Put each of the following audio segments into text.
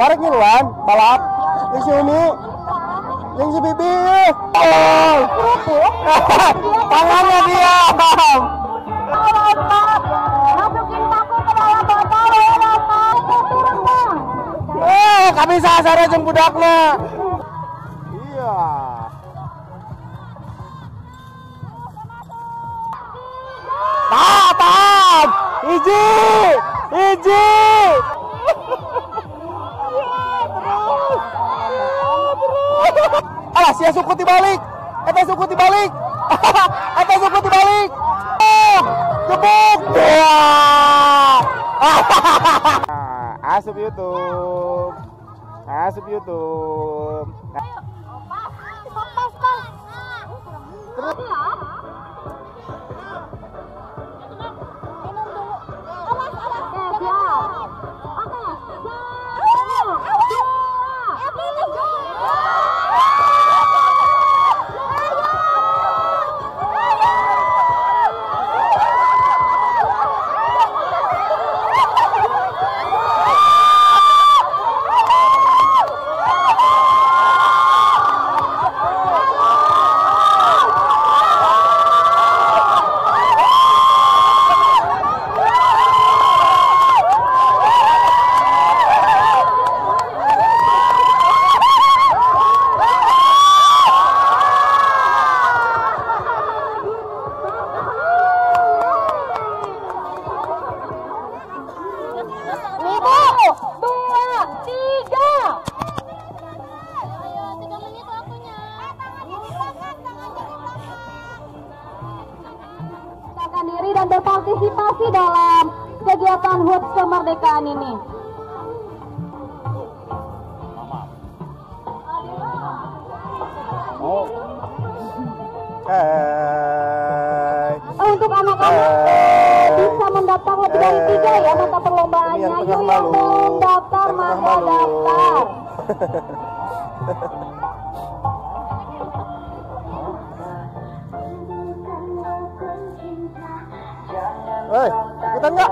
Tarik ngiluan, balap. Yang si Uni. Yang si Bibi. Oh. Tangannya diam. Masukin paku ke dalam botol. Turun bang. Kami sasar jeung budakna. Iya. Tahan. Hiji. Alah, sia suku dibalik. Eta suku dibalik. Gebuk. Asup YouTube. Diri dan berpartisipasi dalam kegiatan HUT kemerdekaan ini. Untuk anak-anak bisa mendaftar lebih dari 3 ya mata perlombaannya. Yuk yang belum daftar maka daftar. Hei, ikutan nggak?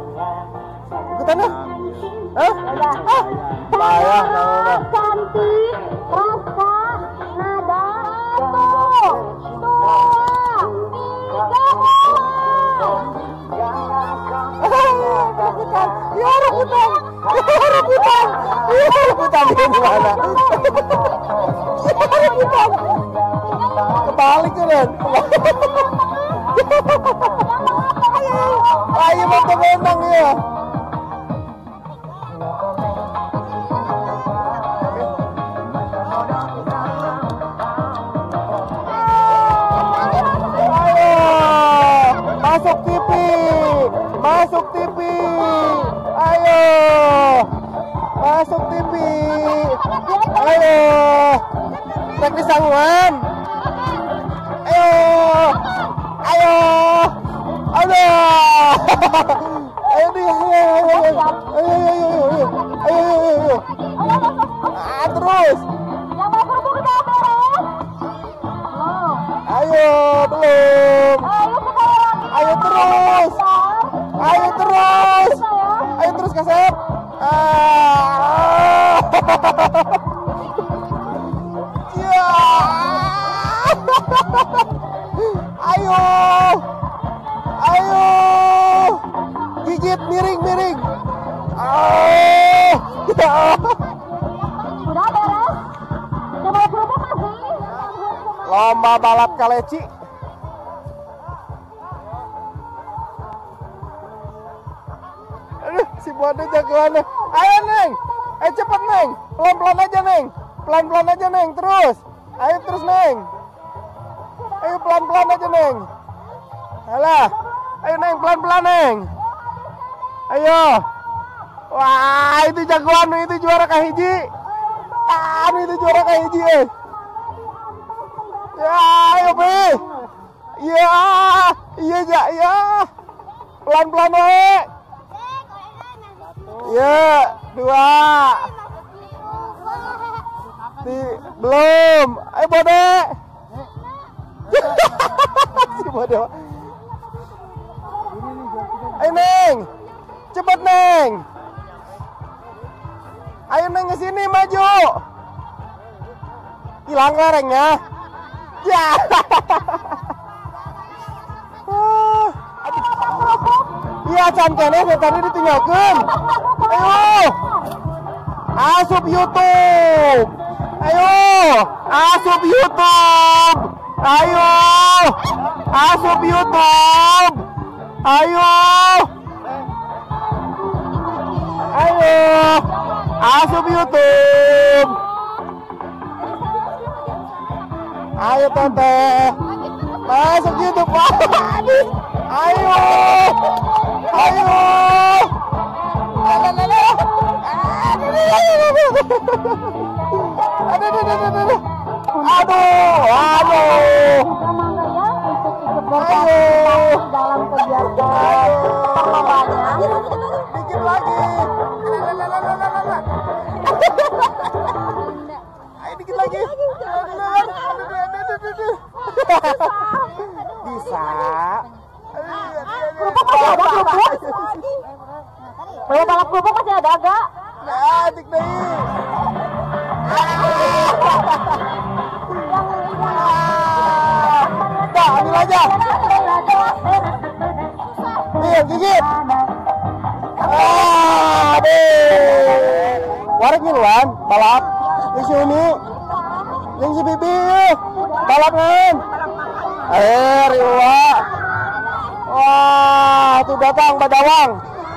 Payah, cantik, rasa, nada, rebutan gimana? Kebalik kan? Ayo mentang-mentang ya. Masuk TV. Ayo. Masuk TV. Ayo. Teknis sangguan. Ayo. Terus. Ayo, belum. Ayo terus Kasep. Ayo. Gigit miring. Sudah beres? Coba kerupuk masih? Lomba balap kaleci. Aduh, si Bodo jagoannya. Ayo Neng. Ayo cepet Neng. Pelan-pelan aja Neng. Terus. Ayo terus Neng. Ayo pelan-pelan aja Neng. Alah. Ayo Neng, pelan-pelan Neng. Ayo. Wah, itu jagoan, itu juara kahiji. Itu juara kahiji. Ya, ayo Be. Iya. Pelan-pelan we. Ya, 2. Belum. Ayo Bode. Si Bode. Ayo Neng. Cepet Neng. Ayo Neng ke sini maju. Hilang lerengnya. Ya. Iya can kene tadi ditinggalkan. Ayo. Asup YouTube. Ayo. Asup YouTube. Ayo. Asup YouTube. Ayo. Ayo. Asup YouTube. Ayo Teteh. Masuk YouTube. Ayo. Ayo. Aduh. Dalam kegiatan perlombanya. Dikit lagi. Ayo dikit lagi. Bisa. Kerupuk masih ada kerupuk? Kalau balap kerupuk masih ada agak? Ya, dik deh. Dah, ambil aja. Nih, gigit. Warik ngiluan, balap. Yang si Umi, yang si Bibi, balap kan? Riwa. Wah, tuh datang Badawang.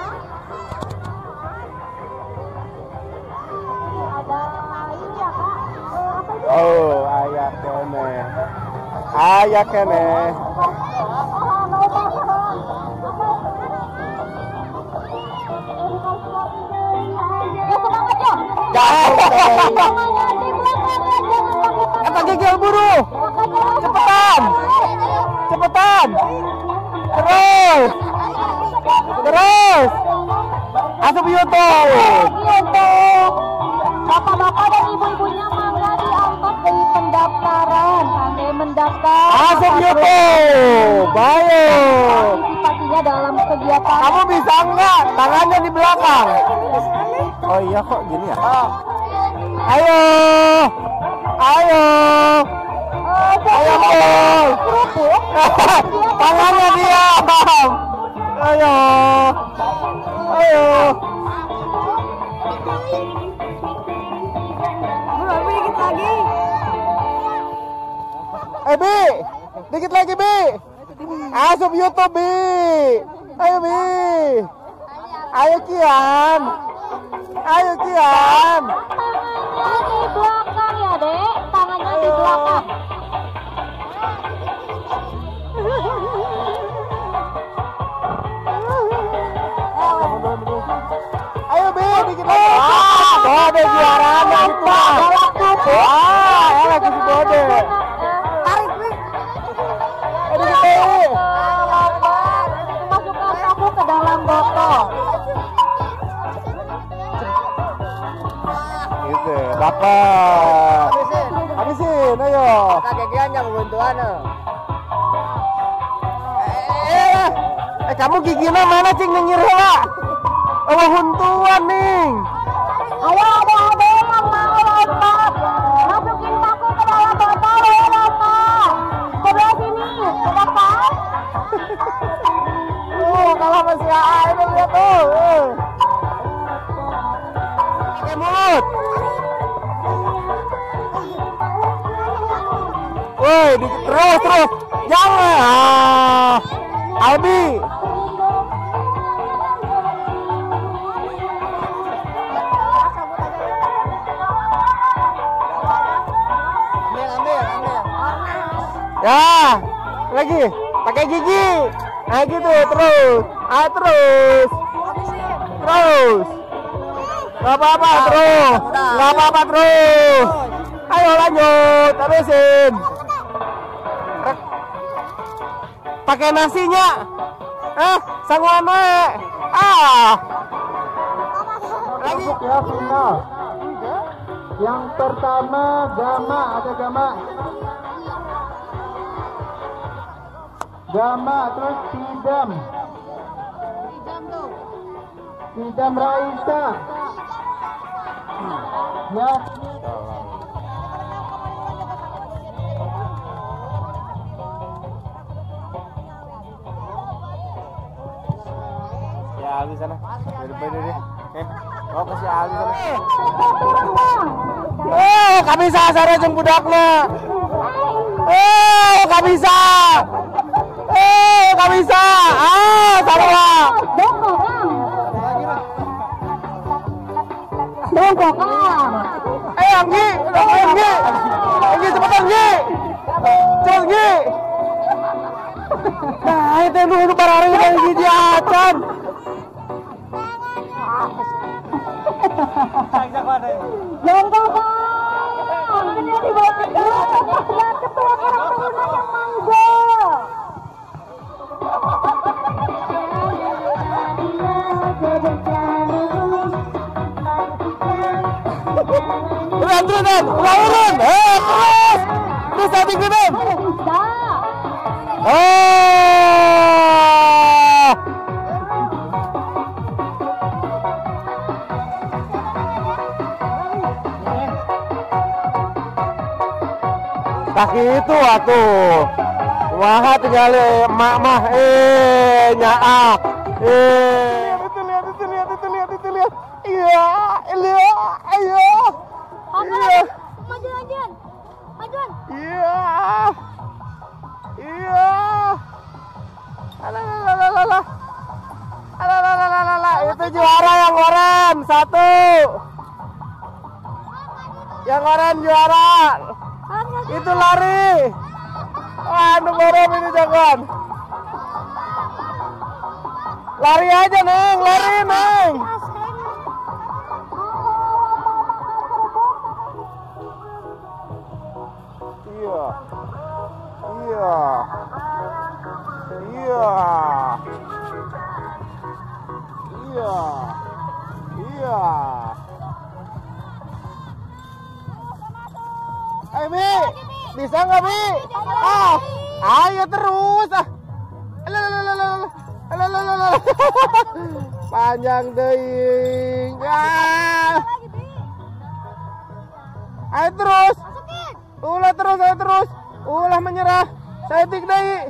Oh, ayah kene. Ayah kene. Kata gigil buru. Cepetan. Cepetan. Terus. Terus. Asup YouTube. Bapak-bapak dan ibu-ibunya mangga diangkat dari pendaftaran. Sampai mendaftar. Asup YouTube. Ayo. Partisipasinya dalam kegiatan. Kamu bisa enggak? Tangannya di belakang. Oh iya kok gini ya? Ayo. Ayo. Ayo Bang. Tangannya diam. Ayo. Ayo. Dikit lagi. Bi, dikit lagi Bi. Asup YouTube Bi. Ayo Bi. Ayo Kian. Ayo Kian. Tangannya di belakang ya Dek. Tangannya di belakang. Ayo Bi, dikit lagi. Bode juaranya itu. Elah si Bode. Tarik Bi. Dikit Bi. Masukkan tahu ke dalam botol. Gitu, dapat. Habisin, ayo. Kagegian yang bantuan. Kamu giginya mana cing nyengir heula? Oh, huntuan ning. Ayo adik-adik yang mau lompat, masukin paku ke dalam botol ya lompat. Sebelah sini, ke depan. Kalau masih ada lihat tuh. Pakai mulut. Woi, terus. Jangan. Albi. Ambil. Ya, lagi pakai gigi. Nah gitu terus. Terus. Gak apa-apa terus. Gak apa-apa terus. Ayo lanjut, habisin. Pakai nasinya. Sangguan we. Lagi ya final. Yang pertama Gama, ada Gama. Gama, terus Tidam Raisa. Ya. Ya Ali sana. Beda-beda deh. Oh kasih Ali sana. Gak bisa sana jeung budakna. Gak bisa. Gak bisa. Salah. Bongkok Kang. Anggi, Anggi cepetan Anggi. Cepet Anggi. Nah, itu dulu barang dari gigi acan. Bongkok Kang. Ini di bawah ketua Karang Taruna yang mangga. Turun, urun. Terus tadi gini. Tak itu atuh. Wah tinggal emak mah nyaak. Itu lihat. Iya. Majuan. Iya. Alah. Itu juara yang oren 1. Yang oren juara. Itu lari. Aduh borom ini jagoan. Lari aja Neng, lari Neng. Iya. Mi, bisa nggak Mi? Ayo terus panjang deing. Ayo terus. Ulah terus. Ulah menyerah. Saya tik deui.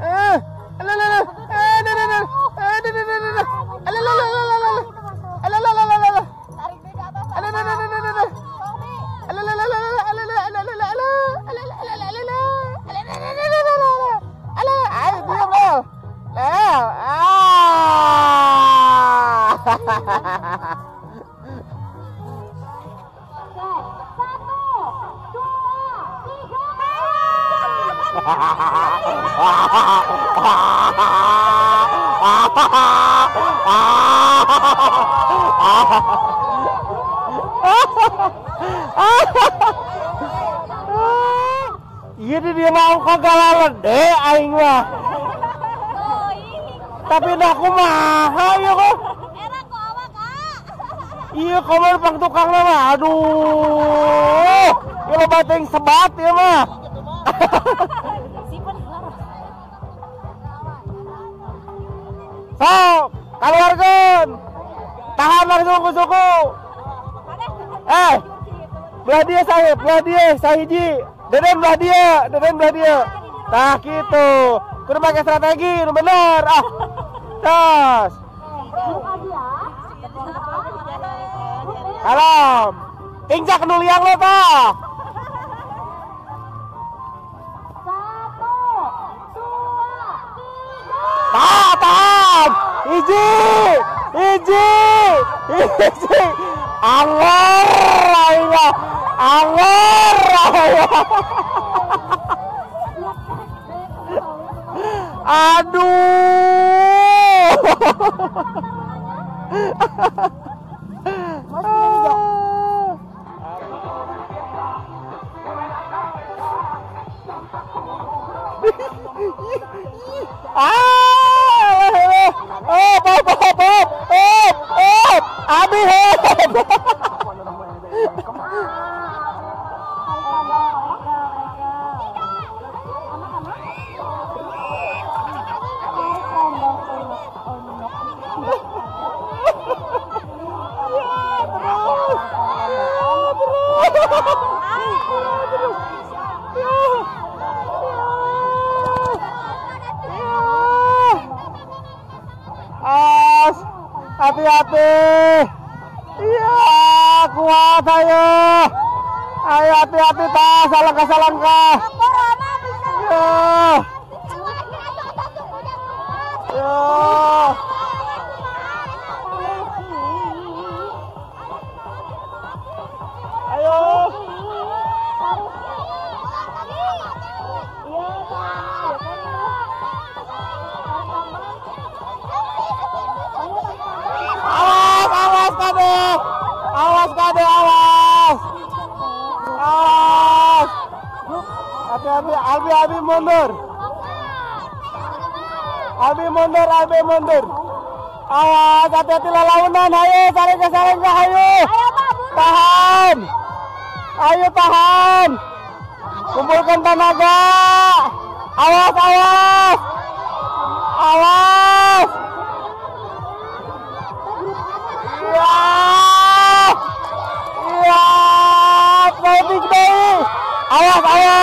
Iya dia mau kagak lede aing mah. Tapi dah kumaha ya kok. Era kok awak Kak. Iya kalau pang tukang mah aduh. Kalau bateng sebat ya mah. Sok, keluarkan. Tahan suku. Belah dia sahib, sahiji. Deden belah dia. Nah gitu. Kudu pakai strategi, nu bener. Tas. Kalem. Injak nu liang lo tah. 1, 2, 3. Tahan. Hiji. Angor. Aduh. Abi hati-hati. Iya, kuat ayo. Ayo hati-hati tas, selangkah. Ya. Ya. Ayo. Awas Kade. Awas Kade, awas. Awas. Hati-hati, Abi mundur. Abi mundur. Awas, hati-hati lelaunan, ayo saling ke, ayo. Tahan. Ayo tahan. Kumpulkan tenaga. Awas. Iya. Fighting day. Awas.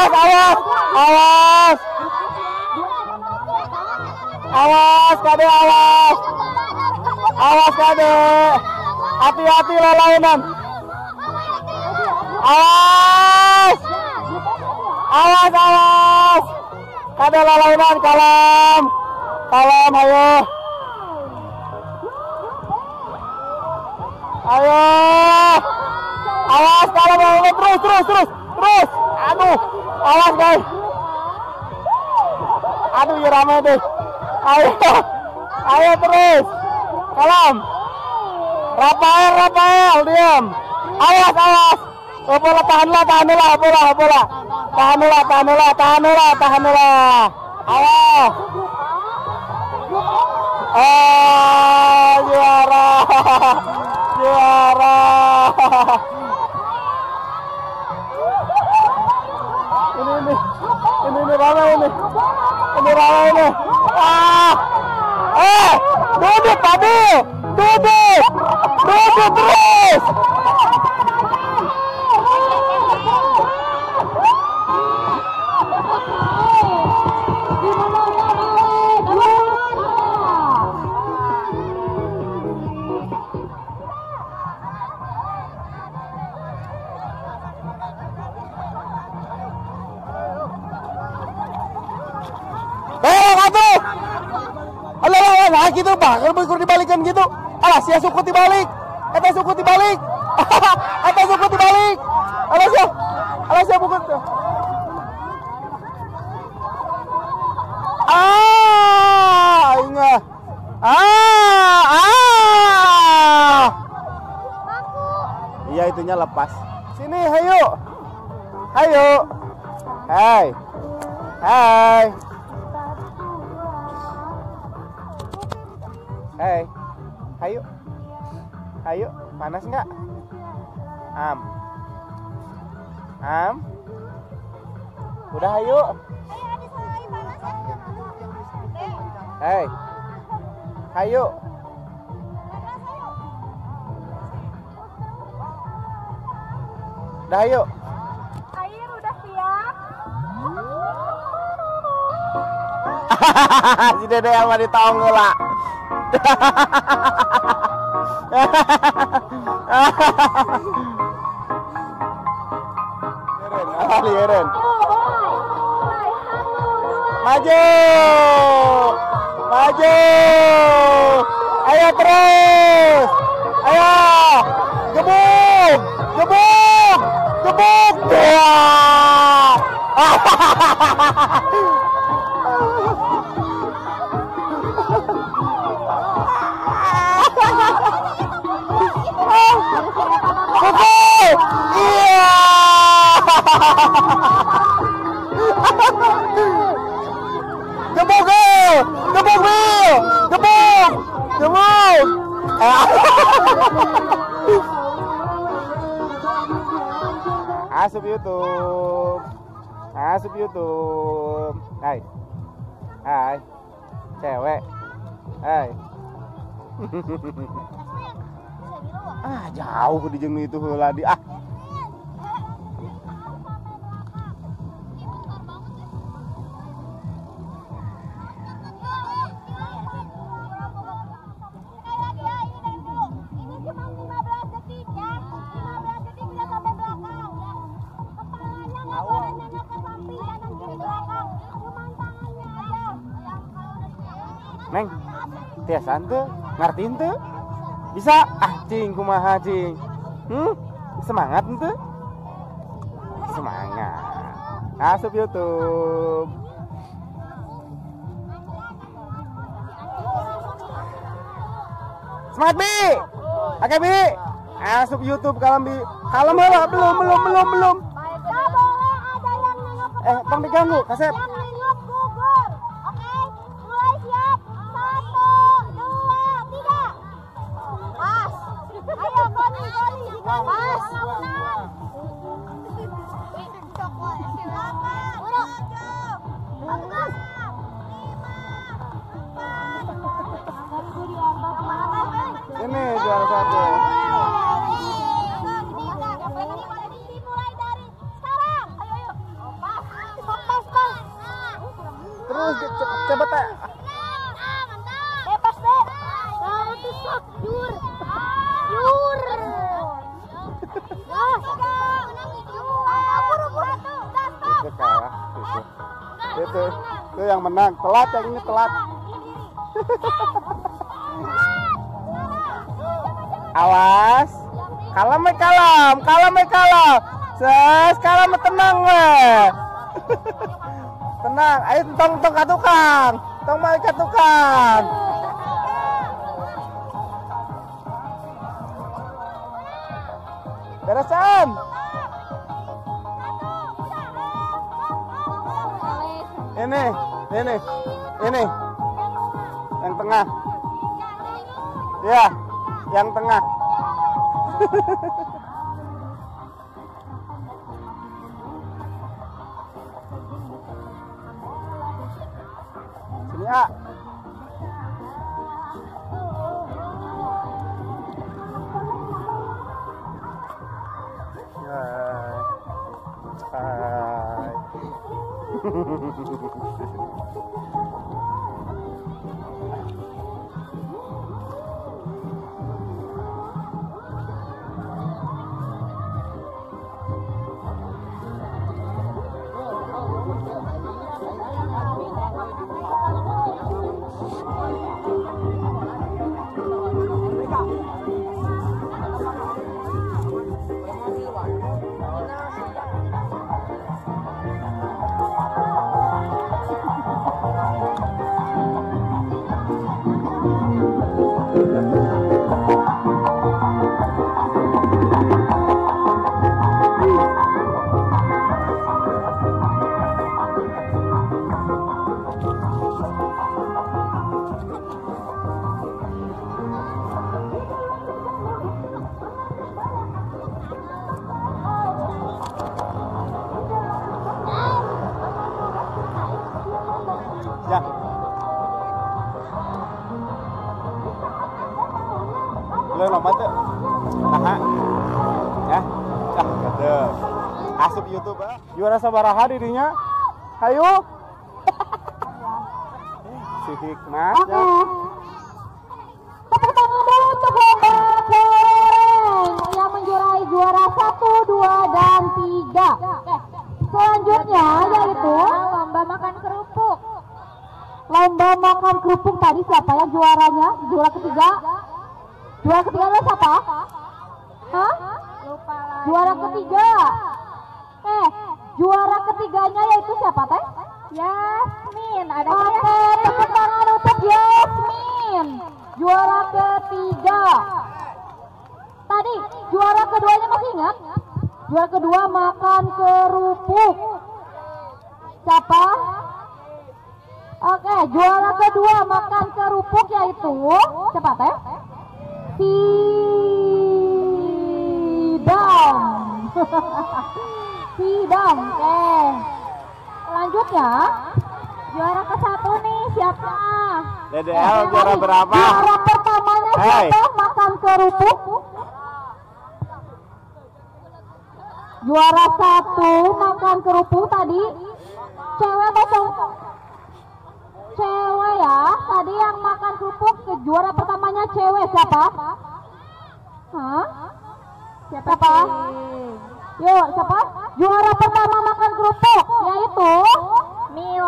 Awas Kade, awas. Awas Kade. Hati-hati lelaunan. Awas. Kade lelaunan, kalem, ayo. Awas, kalem, terus. Aduh, awas guys. Aduh, ya ramai deh. Ayo terus. Kalem. Rafael, diam. Awas. Bola tahanlah. Tahanlah. Awas. Juara. Ini ramai ini. Duduk Fadil. Duduk terus. Alah gitu Pak, kalau bekur dibalikan gitu. Alah sia suku dibalik. Eta suku dibalik. Alah sia buku. Ingat. Iya itunya lepas. Sini, ayo. Hai. Ayo, panas nggak? Udah ayo. Ayo. Udah ayo. Air udah siap. Si Dede sama di Tonggela. Eren. Maju. Ayo terus. Ayo. Gebuk. Gebuk. Asup YouTube. Hai. Cewek. Hai. Jauh di jeung itu heula di. Neng, tiasan tuh, ngertiin tuh. Bisa? Cing, kumaha cing? Semangat tuh? Semangat. Asup YouTube. Semangat Bi. Oke Bi. Asup YouTube kalem Bi. Kalem lah, belum. Gak boleh ada yang nengok ke Bang diganggu, Kasep. yang nengok gugur. Oke, mulai siap. 1, 2, 3. Pas. Ayo Koni. Pas. Ini juara 1. Dimulai dari sekarang. Ayo. Pas. Terus coba tak. Bebas deh. Tusuk. Jur. Itu kalah. Itu yang menang. Telat yang ini telat. Awas. Kalem. Kalem tenang weh. Tenang. Ayo tong ka tukang. Tong mai ka tukang. Beresan. Ini. Yang tengah. Ya, yang tengah. Sini A. Hai. Ya. Lo lompat tuh. Nah. Ya. Gitu. Asup YouTube ah. Juara sabaraha dirinya? Hayu. Si Hikmat ya. Tepuk tangan dulu untuk lomba kelereng yang menjuarai juara 1, 2, dan 3. Selanjutnya yaitu lomba makan kerupuk. Lomba makan kerupuk tadi siapa yang juaranya? Juara ketiga? Juara ketiganya siapa? Hah? Lupa lagi. Juara ketiga. Juara ketiganya yaitu siapa teh? Yasmin. Ada Oke, tepuk tangan untuk Yasmin. Juara ketiga. Tadi juara keduanya masih ingat? Juara kedua makan kerupuk. Siapa? Oke, juara kedua makan kerupuk yaitu siapa teh? Sidam. Sidam. Oke. Selanjutnya juara ke-1 nih siapa? DDL juara berapa? Juara pertamanya siapa? Makan kerupuk. Juara 1 makan kerupuk tadi cewek atau cowok? Cewek ya. Tadi yang makan kerupuk juara pertamanya cewek siapa? Hah? Siapa? Yuk, siapa? Juara pertama makan kerupuk yaitu Mila.